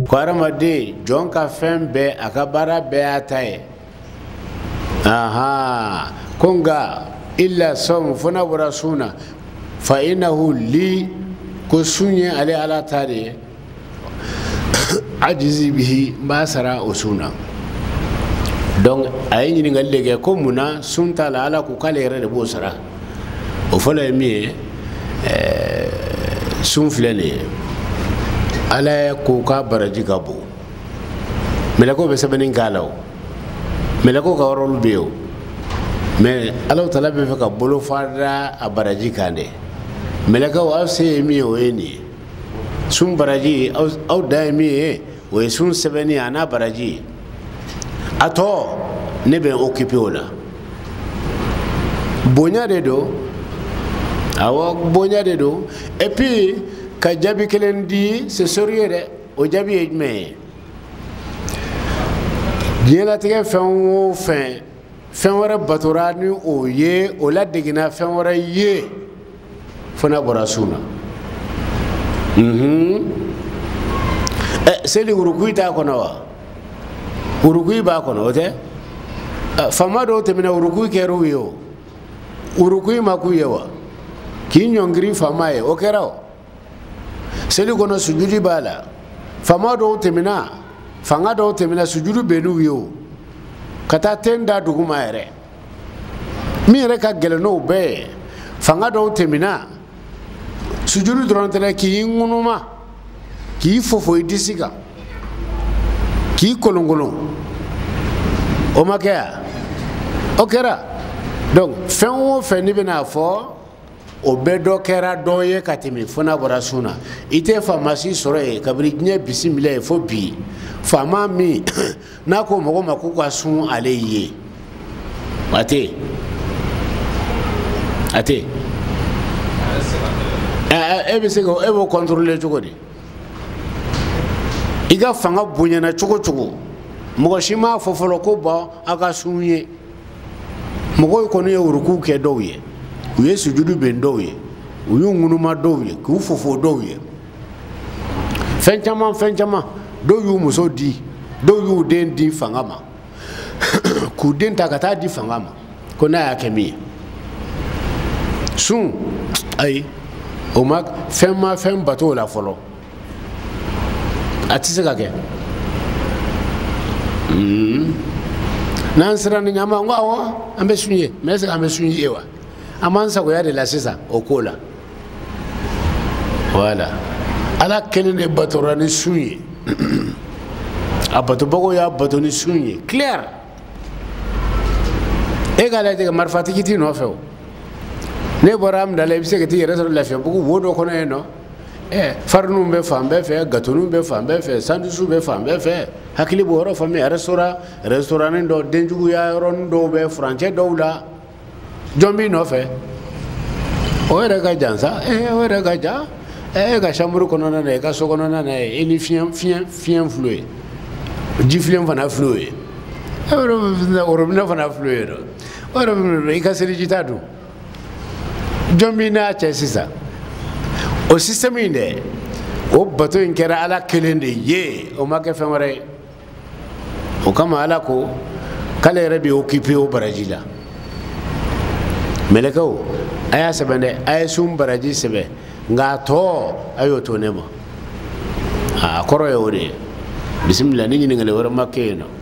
ko adamaden jɔn ka fɛn bɛɛ a ka baara bɛɛ y'a ta ye ko nka illa sawm fo n'a bɔra sun na fa innahu li ko sun ye ale ala ta de ye ajizi bihi n b'a sara o sun na donc a ye ɲininkali de kɛ ko munna sun t'a la ala ko k'ale yɛrɛ de b'o sara o fɔlɔ ye min ye sun filɛ nin ye ala ye ko ka baraji ka bon mɛlɛkɛw bɛ sɛbɛnni k'a la o mɛlɛkɛw ka yɔrɔ bɛ yen o mais ala tala bɛ fɛ ka bolo fara a baraji kan dɛ mɛlɛkɛw aw se ye min ye o ye nin ye sun baraji aw da ye min ye o ye sun sɛbɛnni a n'a baraji ye a tɔ ne bɛ occupé o la bonya de don awɔ bonya de don et puis ka jaabi kelen di c'est sérieux dɛ o jaabi ye jumɛn ye diɲɛlatigɛ fɛn o fɛn fɛn wɛrɛ batora ni o ye o ladegina fɛn wɛrɛ ye fo n'a bɔra sun na seli wurukuyi t'a kɔnɔ wa wurukuyi b'a kɔnɔ o tɛ faama dɔw tɛmɛna wurukuyi kɛra u ye o wurukuyi ma k'u ye wa k'i ɲɔngiri faama ye o kɛra o seli kɔnɔ sujudi b'a la faama dɔw tɛmɛna fanga dɔw tɛmɛna sujudu bɛ n'u ye o ka taa ten da dugu ma yɛrɛ min yɛrɛ ka gɛlɛn n'o bɛɛ ye fanga dɔw tɛmɛna sujudu dɔrɔn tɛ k'i ŋunuma k'i fofo i disi kan k'i kolonkolon o ma kɛ ya o kɛra donc fɛn o fɛn n'i bɛna fɔ o bɛɛ dɔ kɛra dɔ ye ka tɛmɛ fo n'a bɔra sun na i tɛ faamasi sɔrɔ yen kabini diɲɛ bisimila ye fo bi faama min n'a ko mɔgɔ ma k'u ka sun ale ye a tɛ yen a tɛ yen e bɛ se ka e b'o contrôler cogo di i ka fanga bonyana cogo cogo mɔgɔ si m'a fɔ fɔlɔ ko bɔn a ka sun ye mɔgɔw kɔni ye wurukuw kɛ dɔw ye u ye sujudu bɛn dɔw ye u y'u ŋunuma dɔw ye k'u fofo dɔw ye fɛn caman dɔw y'u muso di dɔw y'u den di fanga ma k'u den ta ka taa di fanga ma ko n'a y'a kɛ min ye sun ayi o ma fɛn bato la fɔlɔ a tɛ se ka kɛ n'an sera ni ɲama n ko awɔ an bɛ sun ye mais est-ce que an bɛ sun ye wa an b'an sagoya de la sisan o ko la voilà ala kelen de batora ni sun ye a batobagaw y'a bato ni sun ye clair e k'a lajɛ ka marifatigi t'i nɔfɛ o ne bɔra amidala i bɛ se ka t'i yɛrɛ sɔrɔ lafiyabugu wo dɔ kɔnɔ yen nɔ fariniw bɛ fan bɛɛ fɛ gatoniw bɛ fan bɛɛ fɛ sandusiw bɛ fan bɛɛ fɛ hakili b'o yɔrɔ faamuya restaurant dɔ denjuguya yɔrɔnin dɔw bɛ furancɛ dɔw la jɔn b'i nɔfɛ o yɛrɛ ka jan sa o yɛrɛ ka jan e ka chambre kɔnɔna na i ka so kɔnɔna na e ni fiɲɛ fulo ye ji filen fana fulo ye orobinɛ fana fulo ye dɔ i ka seliji ta dun jɔn b'i n'a cɛ sisan o système in dɛ o bato in kɛra ala kelen de ye o ma kɛ fɛn wɛrɛ ye o kama ala ko k'ale yɛrɛ bɛ occupé o baraji la mɛlɛkɛw a y'a sɛbɛn dɛ a ye sun baraji sɛbɛn nka a tɔ a y'o to ne ma a kɔrɔ ye o de ye bisimila ni ɲininkali wɛrɛ ma kɛ yen nɔ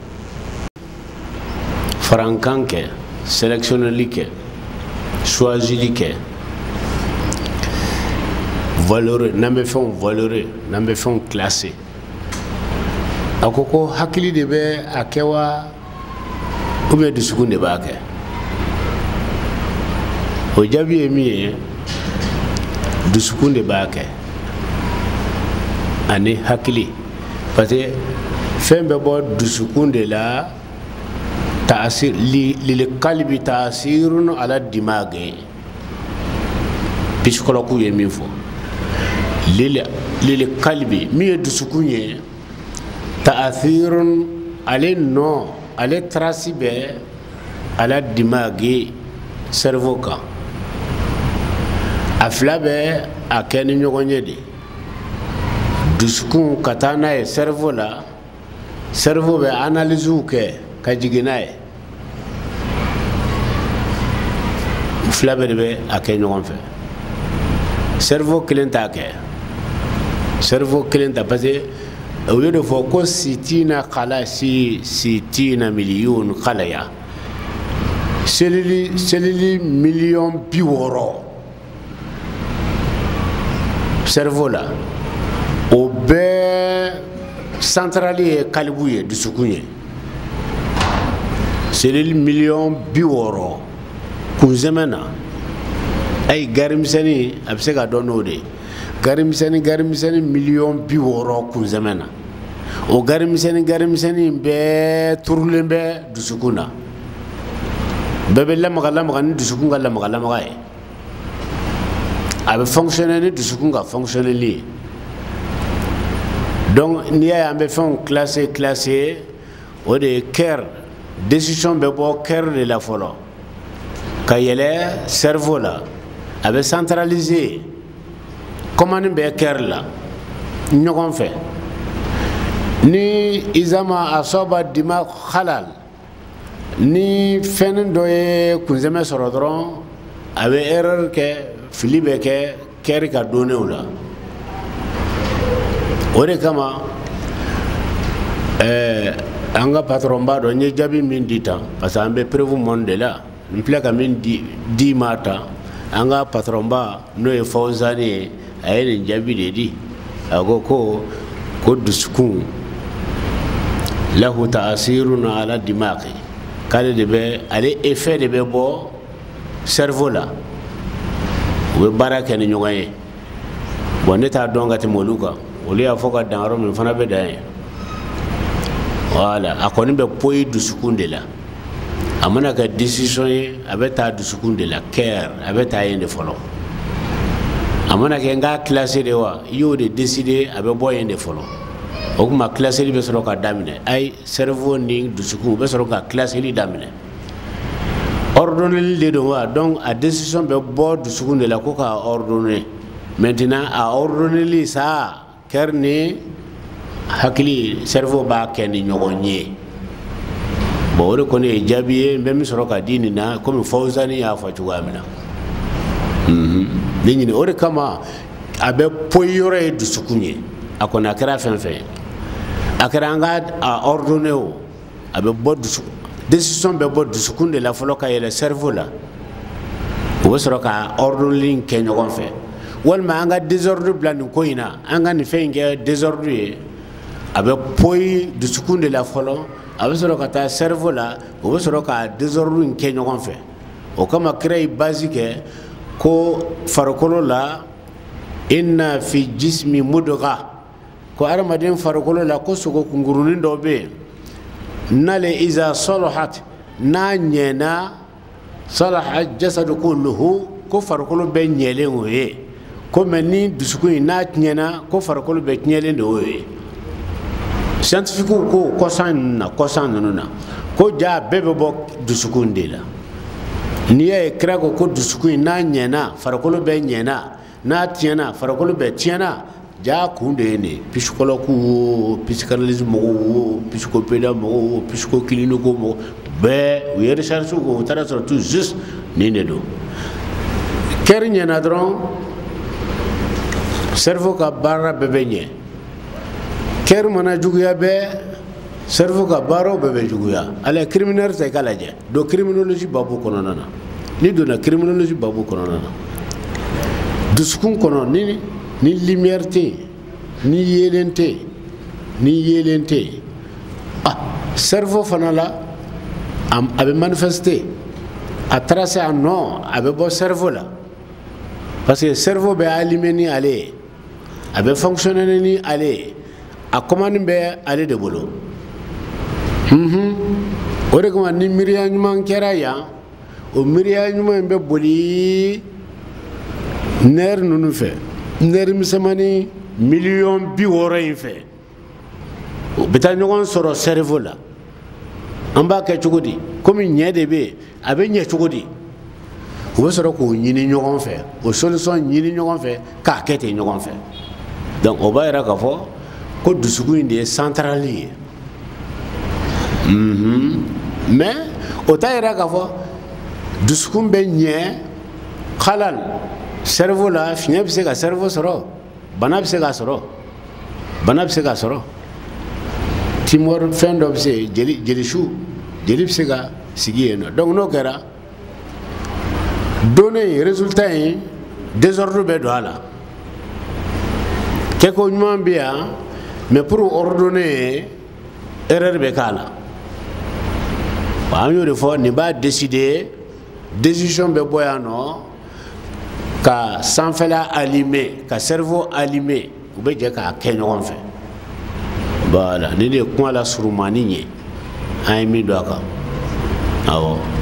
farankan kɛ sélectionneli kɛ choisili kɛ valeureux n'an bɛ fɛnw valeureux n'an bɛ fɛnw classé a ko hakili de bɛ a kɛ wa ou bien dusukun de b'a kɛ o jaabi ye min ye dusukun de b'a kɛ ani hakili parce que fɛn bɛ bɔ dusukun de la ta'asir lilqalbi ta'asirun ala dimage psychologue ye min fɔ lilqalbi min ye dusukun ye ta'asirun ale nɔ ale trace bɛ ala dimage cerveau kan a fila bɛ a kɛ ni ɲɔgɔn ye de dusukun ka taa n'a ye cerveau la cerveau bɛ analyse kɛ ka jigin n'a ye fila bɛɛ de bɛ a kɛ ɲɔgɔn fɛ cerveau kelen t'a kɛ cerveau kelen ta parce que au lieu de fɔ ko sitina miliyɔn kalaya selili miliyɔn 60 cerveau la o bɛɛ centrale ye kalibu ye dusukun ye selili miliyɔn 60 kunzɛmɛ na ayi garimisɛnnin a bɛ se ka dɔn n'o de ye garimisɛnnin miliyɔn 60 kunzɛmɛ na o garimisɛnnin bɛɛ turulen bɛ dusukun na bɛɛ bɛ lamaga ni dusukun ka lamaga ye a bɛ fonctionner ni dusukun ka fonctionner ye donc n'i y'a ye an bɛ fɛnw classer o de ye cœur décision bɛ bɔ cœur de la fɔlɔ ka yɛlɛ cerveau la a bɛ centraliser commande bɛ cœur la ɲɔgɔn fɛ ni izama asaba dima halal ni fɛn dɔ ye kunzɛmɛ sɔrɔ dɔrɔn a bɛ erreur kɛ fili bɛ kɛ cœur ka données la o de kama an ka patron b'a dɔn n ye jaabi min di tan parce que an bɛ preuve monde de la n filɛ ka min di ma tan an ka patron ba n'o ye Fawzani ye a ye nin jaabi de di a ko dusukun lahu ta'asirun ala dimaqi k'ale de bɛ ale effet de bɛ bɔ cerveau la u bɛ baara kɛ ni ɲɔgɔn ye bon ne t'a dɔn ka tɛmɛ olu kan olu y'a fɔ ka dan yɔrɔ min fana bɛ dan ye voilà a kɔni bɛ poyi dusukun de la a mana kɛ décision ye a bɛ taa dusukun de la cœur a bɛ taa yen de fɔlɔ a mana kɛ n k'a classé de wa i y'o de décider a bɛ bɔ yen de fɔlɔ o kuma classeli bɛ sɔrɔ ka daminɛ ayi cerveau ni dusukun u bɛ sɔrɔ ka classeli daminɛ ordonneli de don wa donc a décision bɛ bɔ dusukun de la ko k'a ordonner maintenant a ordonneli sa cœur ni hakili cerveau b'a kɛ ni ɲɔgɔn ye bon o de kɔni ye jaabi ye n bɛ min sɔrɔ ka di nin na komi Fawzani y'a fɔ cogoya min na ne ɲini o de kama a bɛ poyi yɔrɔ ye dusukun ye a kɔni a kɛra fɛn fɛn ye a kɛra an ka ordonner o a bɛ bɔ dusukun décision bɛ bɔ dusukun de la fɔlɔ ka yɛlɛ cerveau la o bɛ sɔrɔ ka ordonneli kɛ ɲɔgɔn fɛ walima an ka désordre bila nin ko in na an ka nin fɛn in kɛ désordre ye a bɛ poyi dusukun de la fɔlɔ a bɛ sɔrɔ ka taa cerveau la o bɛ sɔrɔ ka désordre in kɛ ɲɔgɔn fɛ o kama kira ye base kɛ ko farikolo la inna fi jismi mudgha ko adamaden farikolo la ko sogo kunkurunin dɔ bɛ yen n'ale iza salahat n'a ɲɛna salaha jasadu kulluhu ko farikolo bɛɛ ɲɛlen o ye ko mɛ ni dusukun in n'a tiɲɛna ko farikolo bɛɛ tiɲɛlen de o ye scientifique ko kɔsan ninnu na ko ja bɛɛ bɛ bɔ dusukun de la n'i y'a ye kira ko dusukun in n'a ɲɛna farikolo bɛɛ ɲɛna n'a tiɲɛna farikolo bɛɛ tiɲɛna ja kun de ye nin ye psychologue wo psychanalyse mɔgɔw wo psychopédia mɔgɔw wo psychoclinique mɔgɔw bɛɛ u ye recherche kɛ u taara sɔrɔ tout juste nin de don cœur ɲɛna dɔrɔn cerveau ka baara bɛɛ bɛ ɲɛ cœur mana juguya bɛɛ cerveau ka baaraw bɛɛ bɛ juguya ala criminel ta i k'a lajɛ don criminologie babu kɔnɔna na ni donna criminologie babu kɔnɔna na dusukun kɔnɔ ni lumière tɛ yen ni yelen tɛ yen cerveau fana la a bɛ manifester a taara se a nɔ a bɛ bɔ cerveau la parce que cerveau bɛ allumé ni ale ye a bɛ fonctionner ni ale ye a commande bɛ ale de bolo o de kama ni miiriya ɲuman kɛra yan o miiriya ɲuman in bɛ boli nerf ninnu fɛ nerf misɛnmanin miliyɔn 60 in fɛ o bɛ taa ɲɔgɔn sɔrɔ cerveau la an b'a kɛ cogo di komi ɲɛ de bɛ yen a bɛ ɲɛ cogo di o bɛ sɔrɔ k'o ɲini ɲɔgɔn fɛ o solution ɲini ɲɔgɔn fɛ k'a kɛ ten ɲɔgɔn fɛ donc o b'a yira k'a fɔ ko dusukun in de ye central ye mais o t'a yira k'a fɔ dusukun bɛ ɲɛ halal cerveau la fiɲɛ bɛ se ka cerveau sɔrɔ bana bɛ se ka sɔrɔ bana bɛ se ka sɔrɔ tumeur fɛn dɔ bɛ se jelisu jeli bɛ se ka sigi yen nɔ donc n'o kɛra données résultat in désordre bɛ don a la kɛko ɲuman bɛ yan mais pour ordonner erreur bɛ k'a la an y'o de fɔ nin b'a décider décision bɛ bɔ yan nɔ ka sanfɛla allumer ka cerveau allumer u bɛ jɛ k'a kɛ ɲɔgɔn fɛ voilà ni de ye kuma la surumani ye an ye min don a kan awɔ